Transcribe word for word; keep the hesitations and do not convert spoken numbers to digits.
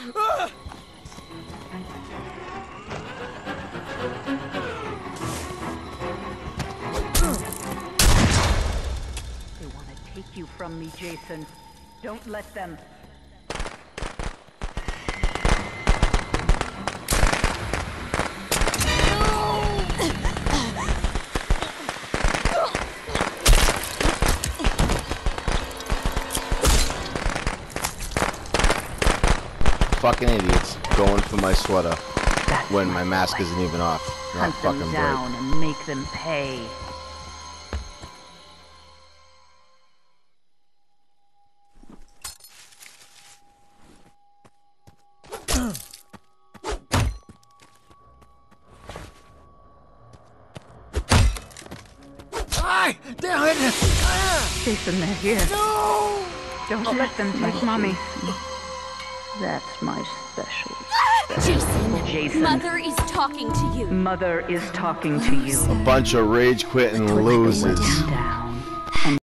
They want to take you from me, Jason. Don't let them. Fucking idiots going for my sweater That's when my mask isn't even off. Not Hunt them fucking down break. and make them pay. Damn it! Jason, they're here. No! Don't let them take Mommy. That's my special. Jason, Jason. Mother is talking to you. Mother is talking to you. A bunch of rage quitting losers. Down.